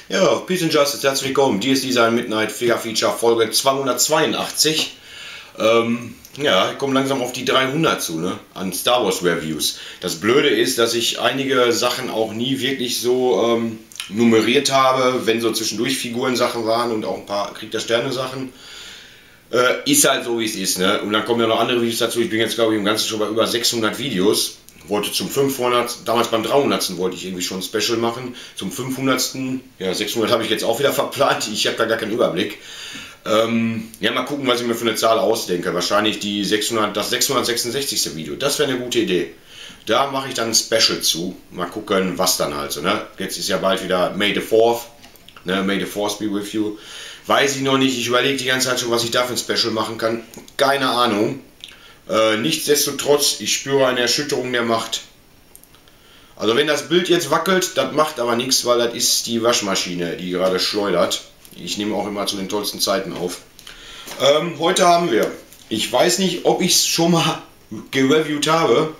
Ja, Peace and Justice, herzlich willkommen. DS Design Midnight Figure Feature Folge 282. Ja, ich komme langsam auf die 300 zu, ne? An Star Wars Reviews. Das Blöde ist, dass ich einige Sachen auch nie wirklich so nummeriert habe, wenn so zwischendurch Figurensachen waren und auch ein paar Krieg der Sterne Sachen. Ist halt so, wie es ist, ne? Und dann kommen ja noch andere Videos dazu. Ich bin jetzt, glaube ich, im Ganzen schon bei über 600 Videos. Wollte zum 500, damals beim 300. wollte ich irgendwie schon ein Special machen. Zum 500. Ja, 600 habe ich jetzt auch wieder verplant. Ich habe da gar keinen Überblick. Ja, mal gucken, was ich mir für eine Zahl ausdenke. Wahrscheinlich die 600, das 666. Video. Das wäre eine gute Idee. Da mache ich dann ein Special zu. Mal gucken, was dann halt so, ne? Jetzt ist ja bald wieder May the 4th. Ne? May the 4th be with you. Weiß ich noch nicht. Ich überlege die ganze Zeit schon, was ich da für ein Special machen kann. Keine Ahnung. Nichtsdestotrotz, ich spüre eine Erschütterung der Macht. Also wenn das Bild jetzt wackelt, das macht aber nichts, weil das ist die Waschmaschine, die gerade schleudert. Ich nehme auch immer zu den tollsten Zeiten auf. Heute haben wir, ich weiß nicht, ob ich es schon mal gereviewt habe.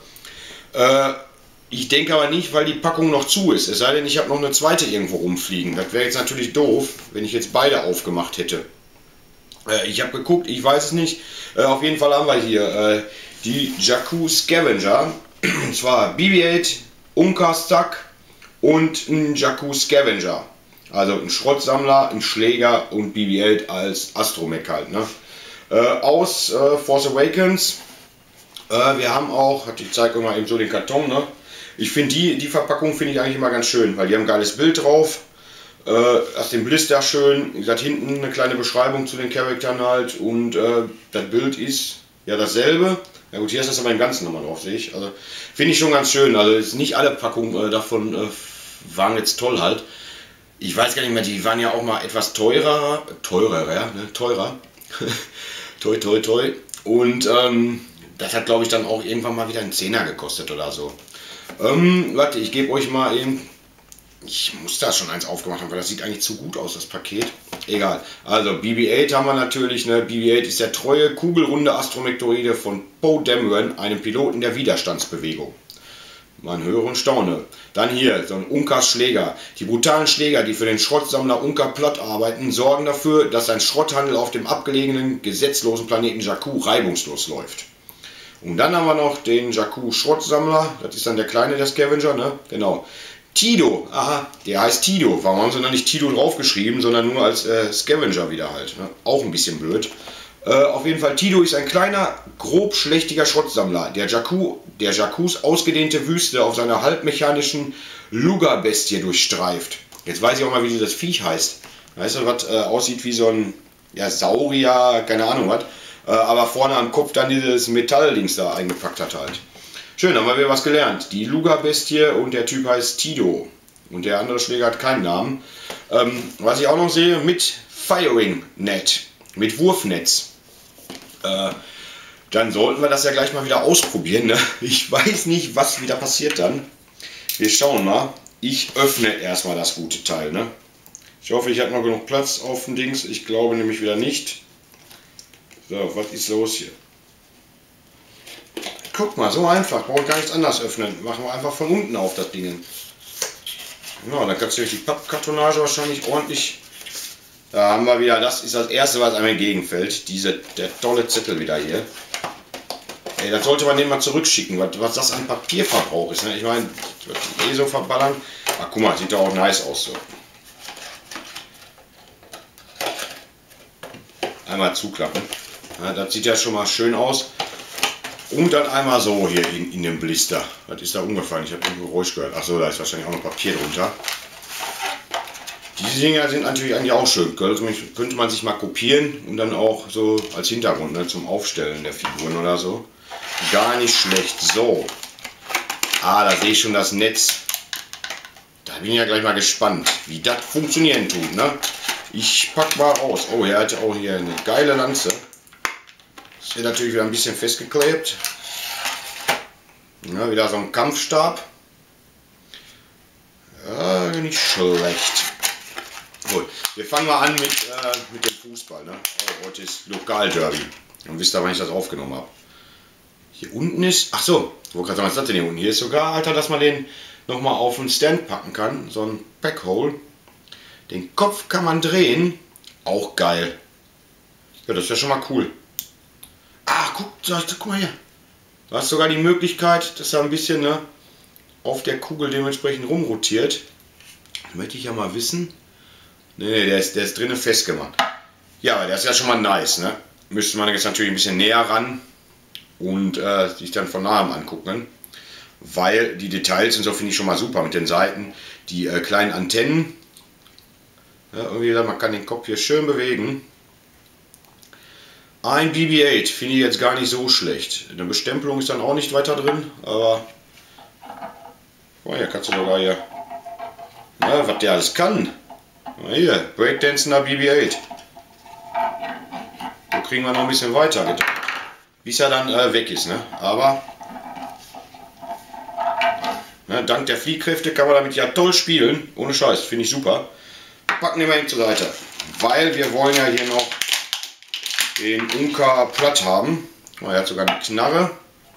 Ich denke aber nicht, weil die Packung noch zu ist. Es sei denn, ich habe noch eine zweite irgendwo rumfliegen. Das wäre jetzt natürlich doof, wenn ich jetzt beide aufgemacht hätte. Ich habe geguckt, ich weiß es nicht. Auf jeden Fall haben wir hier die Jakku Scavenger. Und zwar BB-8, Unka Stuck und ein Jakku Scavenger. Also ein Schrottsammler, ein Schläger und BB-8 als Astromech halt. Ne? Aus Force Awakens. Wir haben auch, ich zeige euch mal eben so den Karton. Ne? Ich finde die Verpackung finde ich eigentlich immer ganz schön, weil die haben ein geiles Bild drauf. Aus dem Blister schön, wie gesagt, hinten eine kleine Beschreibung zu den Charakteren halt und das Bild ist ja dasselbe. Ja gut, hier ist das aber im Ganzen nochmal drauf, sehe ich. Also finde ich schon ganz schön. Also ist nicht alle Packungen davon waren jetzt toll halt. Ich weiß gar nicht mehr, die waren ja auch mal etwas teurer. Ja, ne? Teurer. Toi toi toi. Und das hat glaube ich dann auch irgendwann mal wieder einen Zehner gekostet oder so. Warte, ich gebe euch mal eben. Ich muss da schon eins aufgemacht haben, weil das sieht eigentlich zu gut aus, das Paket. Egal. Also BB-8 haben wir natürlich. Ne? BB-8 ist der treue, kugelrunde Astromektoide von Poe Dameron, einem Piloten der Widerstandsbewegung. Man höre und staune. Dann hier so ein Unkas Schläger. Die brutalen Schläger, die für den Schrottsammler Unka Plott arbeiten, sorgen dafür, dass ein Schrotthandel auf dem abgelegenen, gesetzlosen Planeten Jakku reibungslos läuft. Und dann haben wir noch den Jakku Schrottsammler. Das ist dann der kleine, der Scavenger, ne? Genau. Tido, aha, der heißt Tido. Warum haben sie noch nicht Tido draufgeschrieben, sondern nur als Scavenger wieder halt. Ne? Auch ein bisschen blöd. Auf jeden Fall, Tido ist ein kleiner, grob schlechtiger Schrottsammler, der Jakkus ausgedehnte Wüste auf seiner halbmechanischen Luga-Bestie durchstreift. Jetzt weiß ich auch mal, wie dieses Viech heißt. Weißt du, was aussieht wie so ein ja, Saurier, keine Ahnung was. Aber vorne am Kopf dann dieses Metalldings da eingepackt hat halt. Schön, haben wir wieder was gelernt. Die Luga-Bestie und der Typ heißt Tido. Und der andere Schläger hat keinen Namen. Was ich auch noch sehe, mit Firing Net, mit Wurfnetz. Dann sollten wir das ja gleich mal wieder ausprobieren. Ne? Ich weiß nicht, was wieder passiert dann. Wir schauen mal. Ich öffne erstmal das gute Teil. Ne? Ich hoffe, ich habe noch genug Platz auf dem Dings. Ich glaube nämlich wieder nicht. So, was ist los hier? Guck mal, so einfach, brauche ich gar nichts anderes öffnen. Machen wir einfach von unten auf das Ding. Ja, dann kannst du durch die Pappkartonage wahrscheinlich ordentlich. Da haben wir wieder, das ist das erste, was einem entgegenfällt. Der tolle Zettel wieder hier. Ey, das sollte man den mal zurückschicken, was das an Papierverbrauch ist. Ne? Ich meine, eh so verballern. Ach guck mal, sieht doch auch nice aus so. Einmal zuklappen. Ja, das sieht ja schon mal schön aus. Und dann einmal so hier in dem Blister. Was ist da umgefallen? Ich habe ein Geräusch gehört. Achso, da ist wahrscheinlich auch noch Papier drunter. Diese Dinger sind natürlich eigentlich auch schön. Könnte man sich mal kopieren und dann auch so als Hintergrund, ne, zum Aufstellen der Figuren oder so. Gar nicht schlecht. So. Ah, da sehe ich schon das Netz. Da bin ich ja gleich mal gespannt, wie das funktionieren tut. Ne? Ich pack mal raus. Oh, er hat auch hier eine geile Lanze. Ist hier natürlich wieder ein bisschen festgeklebt. Ja, wieder so ein Kampfstab. Ja, nicht schlecht. Gut, wir fangen mal an mit dem Fußball. Ne? Oh, heute ist Lokalderby. Und wisst ihr, wann ich das aufgenommen habe. Hier unten ist, ach so, wo gerade sagen, was ist das denn hier unten? Hier ist sogar, Alter, dass man den nochmal auf einen Stand packen kann. So ein Packhole. Den Kopf kann man drehen. Auch geil. Ja, das ist ja schon mal cool. Ah, guck mal hier. Du hast sogar die Möglichkeit, dass er ein bisschen, ne, auf der Kugel dementsprechend rumrotiert. Möchte ich ja mal wissen. Ne, der ist drinnen festgemacht. Ja, aber der ist ja schon mal nice, ne? Müsste man jetzt natürlich ein bisschen näher ran und sich dann von nahem angucken. Weil die Details und so finde ich schon mal super mit den Seiten. Die kleinen Antennen. Ja, irgendwie, man kann den Kopf hier schön bewegen. Ein BB-8 finde ich jetzt gar nicht so schlecht. Eine Bestempelung ist dann auch nicht weiter drin, aber oh, hier kannst du sogar hier, ja, was der alles kann. Hier, Breakdancender BB-8. So kriegen wir noch ein bisschen weiter gedacht, bis er dann weg ist, ne? Aber ne, dank der Fliehkräfte kann man damit ja toll spielen. Ohne Scheiß, finde ich super. Packen wir mal eben zur Seite, weil wir wollen ja hier noch den Unka platt haben. Oh, er hat sogar eine Knarre.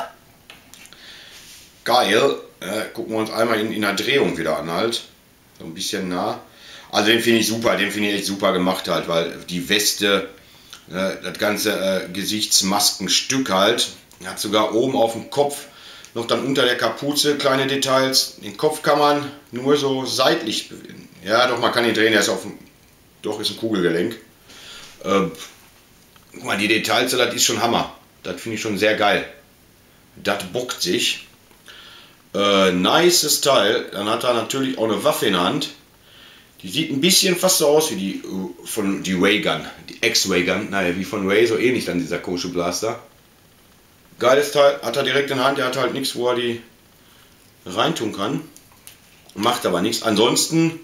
Geil. Gucken wir uns einmal in der Drehung wieder an halt. So ein bisschen nah. Also den finde ich super, den finde ich echt super gemacht halt, weil die Weste, das ganze Gesichtsmaskenstück halt, hat sogar oben auf dem Kopf noch dann unter der Kapuze kleine Details. Den Kopf kann man nur so seitlich bewegen. Ja doch, man kann ihn drehen, er ist auf dem, doch ist ein Kugelgelenk. Guck mal, die Details, das ist schon Hammer. Das finde ich schon sehr geil. Das bockt sich. Nices Teil. Dann hat er natürlich auch eine Waffe in der Hand. Die sieht ein bisschen fast so aus wie die von die Raygun. Die Ex-Raygun. Naja, wie von Ray, so ähnlich dann dieser komische Blaster. Geiles Teil. Hat er direkt in der Hand. Er hat halt nichts, wo er die reintun kann. Macht aber nichts. Ansonsten,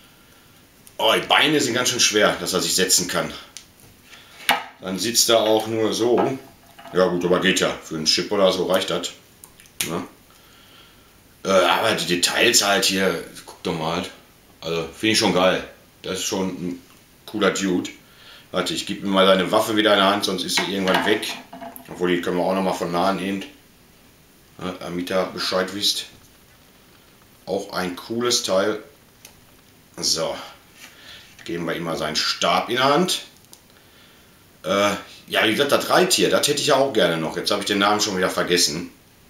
oh, die Beine sind ganz schön schwer, dass er sich setzen kann. Dann sitzt er auch nur so. Ja gut, aber geht ja. Für einen Chip oder so reicht das. Ja. Aber die Details halt hier, guck doch mal. Also finde ich schon geil. Das ist schon ein cooler Dude. Warte, ich gebe mir mal seine Waffe wieder in der Hand, sonst ist sie irgendwann weg. Obwohl, die können wir auch noch mal von nahe nehmen. Ja, damit ihr Bescheid wisst. Auch ein cooles Teil. So. Geben wir ihm mal seinen Stab in der Hand. Ja, wie gesagt, das Reittier, das hätte ich ja auch gerne noch. Jetzt habe ich den Namen schon wieder vergessen.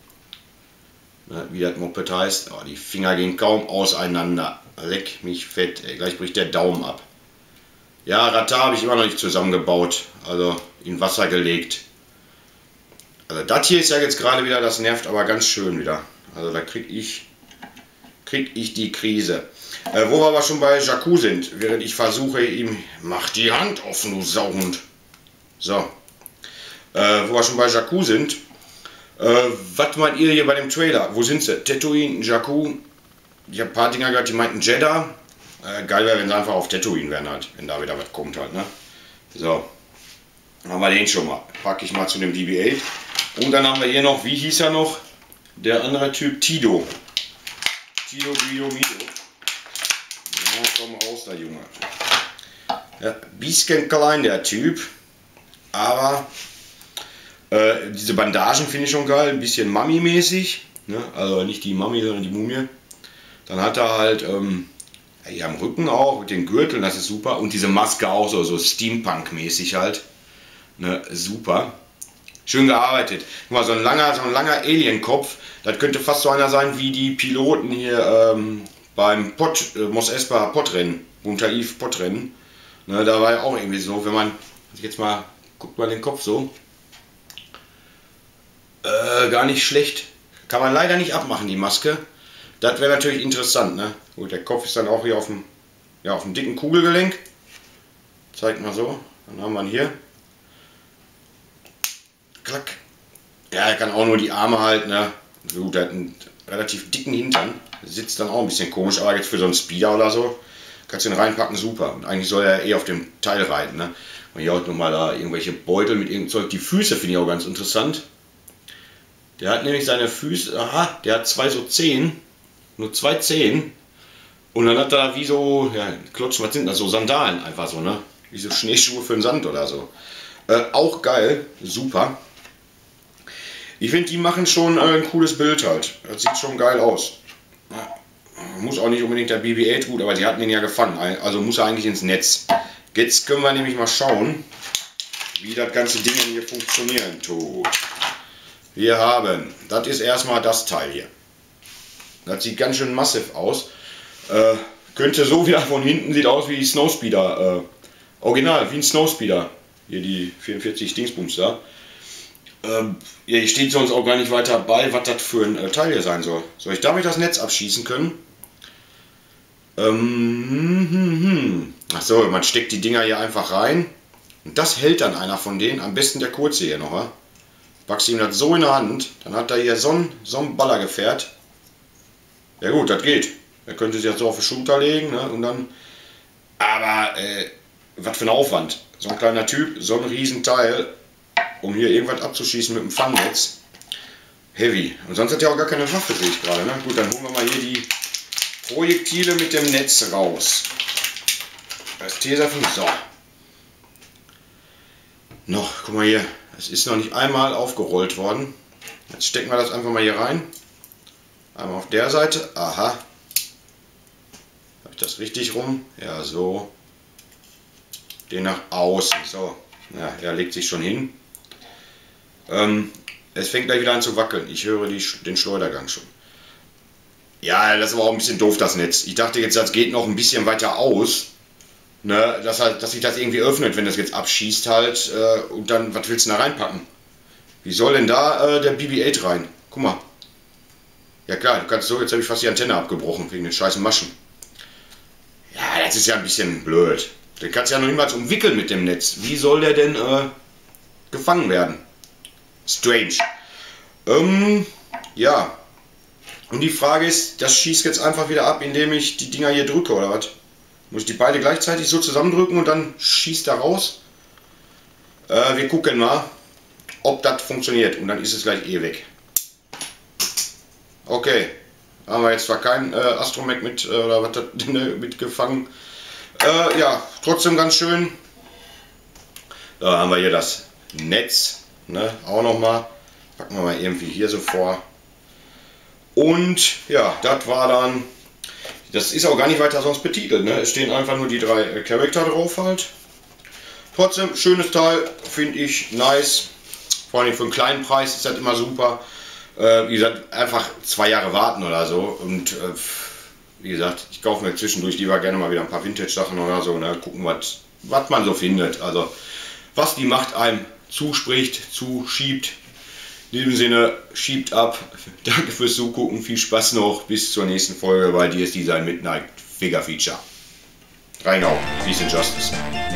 Wie das Moped heißt. Oh, die Finger gehen kaum auseinander. Leck mich fett, ey. Gleich bricht der Daumen ab. Ja, Radar habe ich immer noch nicht zusammengebaut. Also in Wasser gelegt. Also das hier ist ja jetzt gerade wieder, das nervt aber ganz schön wieder. Also da krieg ich die Krise. Wo wir aber schon bei Jakku sind, während ich versuche ihm, mach die Hand offen, du Sauhund. So, wo wir schon bei Jakku sind, was meint ihr hier bei dem Trailer? Wo sind sie? Tatooine, Jakku, ich habe ein paar Dinger gehört, die meinten Jeddah. Geil wäre, wenn sie einfach auf Tatooine wären halt, wenn da wieder was kommt halt, ne? So, dann haben wir den schon mal. Packe ich mal zu dem BB-8. Und dann haben wir hier noch, wie hieß er noch? Der andere Typ, Tido. Tido, Guido, Mido. Ja, komm raus, der Junge. Ja, bisschen klein, der Typ. Aber diese Bandagen finde ich schon geil. Ein bisschen Mummy-mäßig. Ne? Also nicht die Mummy, sondern die Mumie. Dann hat er halt hier am Rücken auch mit den Gürteln, das ist super. Und diese Maske auch so Steampunk-mäßig halt. Ne? Super. Schön gearbeitet. Guck mal, so ein langer Alien-Kopf. Das könnte fast so einer sein wie die Piloten hier beim Mos Espa Podrennen. Buntaif Podrennen. Ne, da war ja auch irgendwie so, wenn man jetzt mal guckt, mal den Kopf so. Gar nicht schlecht. Kann man leider nicht abmachen, die Maske. Das wäre natürlich interessant, ne? Gut, der Kopf ist dann auch hier auf dem dicken Kugelgelenk. Zeigt mal so. Dann haben wir ihn hier. Klack. Ja, er kann auch nur die Arme halten, ne? Gut, er hat einen relativ dicken Hintern. Sitzt dann auch ein bisschen komisch, aber jetzt für so einen Speeder oder so kannst du den reinpacken, super. Und eigentlich soll er auf dem Teil reiten, ne? Und hier auch nochmal da irgendwelche Beutel mit irgendeinem Zeug. Die Füße finde ich auch ganz interessant. Der hat nämlich seine Füße, aha, der hat zwei Zehen, nur 2 Zehen. Und dann hat er wie so, ja, Klotschen, was sind das, so Sandalen einfach so, ne? Wie so Schneeschuhe für den Sand oder so. Auch geil, super. Ich finde, die machen schon ein cooles Bild halt. Das sieht schon geil aus. Ja, Muss auch nicht unbedingt der BB-8 gut, aber sie hatten ihn ja gefangen. Also muss er eigentlich ins Netz. Jetzt können wir nämlich mal schauen, wie das ganze Ding hier funktionieren tut. Wir haben, das ist erstmal das Teil hier. Das sieht ganz schön massiv aus. Könnte so wieder von hinten, sieht aus wie die Snowspeeder. Original, wie ein Snowspeeder. Hier die 44 Dingsbums da. Ja, hier steht sonst auch gar nicht weiter bei, was das für ein Teil hier sein soll. Soll ich damit das Netz abschießen können? Achso, man steckt die Dinger hier einfach rein. Und das hält dann einer von denen. Am besten der kurze hier noch. Packst ihm das so in der Hand. Dann hat er hier so ein Ballergefährt. Ja gut, das geht. Er könnte sich jetzt so auf die Schulter legen. Ne? Und dann. Aber was für ein Aufwand. So ein kleiner Typ, so ein Riesenteil, um hier irgendwas abzuschießen mit dem Fangnetz. Heavy. Und sonst hat er auch gar keine Waffe, sehe ich gerade. Ne? Gut, dann holen wir mal hier die Projektile mit dem Netz raus. Das Tesafilm. So. Noch, guck mal hier. Es ist noch nicht einmal aufgerollt worden. Jetzt stecken wir das einfach mal hier rein. Einmal auf der Seite. Aha. Habe ich das richtig rum? Ja, so. Den nach außen. So. Ja, er legt sich schon hin. Es fängt gleich wieder an zu wackeln. Ich höre den Schleudergang schon. Ja, das war auch ein bisschen doof, das Netz. Ich dachte jetzt, das geht noch ein bisschen weiter aus. Ne, dass sich das irgendwie öffnet, wenn das jetzt abschießt halt. Und dann, was willst du da reinpacken? Wie soll denn da der BB-8 rein? Guck mal. Ja klar, du kannst so, jetzt habe ich fast die Antenne abgebrochen, wegen den scheißen Maschen. Ja, das ist ja ein bisschen blöd. Den kannst du ja noch niemals umwickeln mit dem Netz. Wie soll der denn gefangen werden? Strange. Ja. Und die Frage ist, das schießt jetzt einfach wieder ab, indem ich die Dinger hier drücke, oder was? Muss ich die beide gleichzeitig so zusammendrücken und dann schießt er raus? Wir gucken mal, ob das funktioniert. Und dann ist es gleich eh weg. Okay. Haben wir jetzt zwar keinen Astromech mit, oder was mitgefangen. Ja, trotzdem ganz schön. Da haben wir hier das Netz. Ne, auch nochmal. Packen wir mal irgendwie hier so vor. Und ja, das war dann. Das ist auch gar nicht weiter sonst betitelt. Ne? Es stehen einfach nur die 3 Charakter drauf halt. Trotzdem, schönes Teil. Finde ich nice. Vor allem für einen kleinen Preis ist das immer super. Wie gesagt, einfach 2 Jahre warten oder so. Und wie gesagt, ich kaufe mir zwischendurch lieber gerne mal wieder ein paar Vintage-Sachen oder so. Ne? Gucken, was man so findet. Also, was die Macht einem zuspricht, zuschiebt. In diesem Sinne, schiebt ab. Danke fürs Zugucken. Viel Spaß noch. Bis zur nächsten Folge bei DS Design Midnight Figure Feature. Reinhau, Peace and Justice.